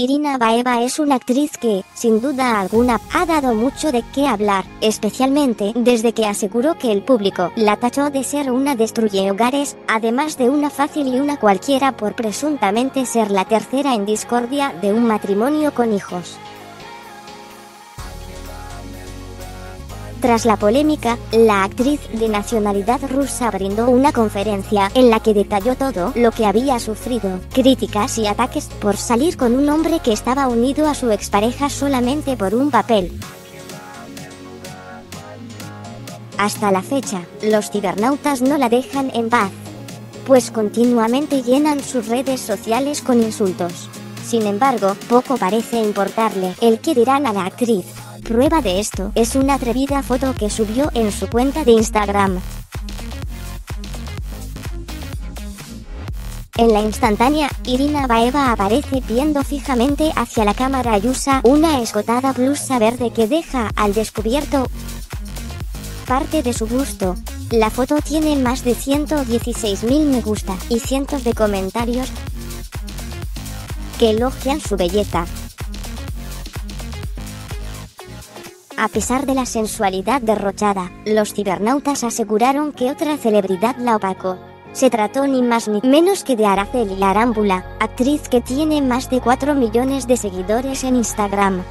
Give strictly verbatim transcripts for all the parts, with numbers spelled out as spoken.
Irina Baeva es una actriz que, sin duda alguna, ha dado mucho de qué hablar, especialmente desde que aseguró que el público la tachó de ser una destruye hogares, además de una fácil y una cualquiera por presuntamente ser la tercera en discordia de un matrimonio con hijos. Tras la polémica, la actriz de nacionalidad rusa brindó una conferencia en la que detalló todo lo que había sufrido, críticas y ataques por salir con un hombre que estaba unido a su expareja solamente por un papel. Hasta la fecha, los cibernautas no la dejan en paz, pues continuamente llenan sus redes sociales con insultos. Sin embargo, poco parece importarle el que dirán a la actriz. Prueba de esto es una atrevida foto que subió en su cuenta de Instagram. En la instantánea, Irina Baeva aparece viendo fijamente hacia la cámara y usa una escotada blusa verde que deja al descubierto parte de su busto. La foto tiene más de ciento dieciséis mil me gusta y cientos de comentarios que elogian su belleza. A pesar de la sensualidad derrochada, los cibernautas aseguraron que otra celebridad la opacó. Se trató ni más ni menos que de Araceli Arámbula, actriz que tiene más de cuatro millones de seguidores en Instagram.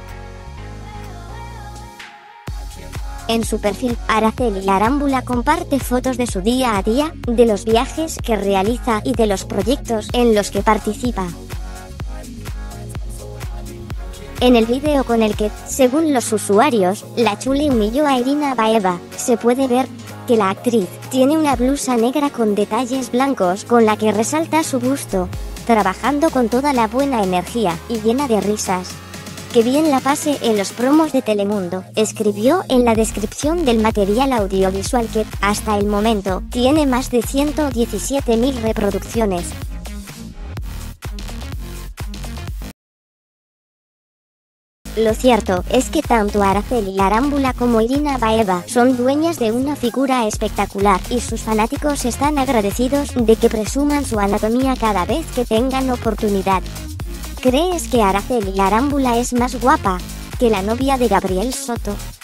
En su perfil, Araceli Arámbula comparte fotos de su día a día, de los viajes que realiza y de los proyectos en los que participa. En el vídeo con el que, según los usuarios, la chule humilló a Irina Baeva, se puede ver que la actriz tiene una blusa negra con detalles blancos con la que resalta su busto, trabajando con toda la buena energía y llena de risas. Que bien la pase en los promos de Telemundo, escribió en la descripción del material audiovisual que, hasta el momento, tiene más de ciento diecisiete mil reproducciones. Lo cierto es que tanto Araceli Arámbula como Irina Baeva son dueñas de una figura espectacular y sus fanáticos están agradecidos de que presuman su anatomía cada vez que tengan oportunidad. ¿Crees que Araceli Arámbula es más guapa que la novia de Gabriel Soto?